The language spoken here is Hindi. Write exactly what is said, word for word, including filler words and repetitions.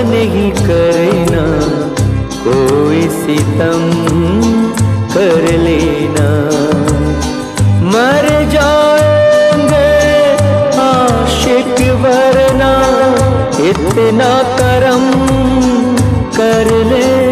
नहीं करना, कोई सितम कर लेना। मर जाएंगे आशिक वरना इतना करम कर ले।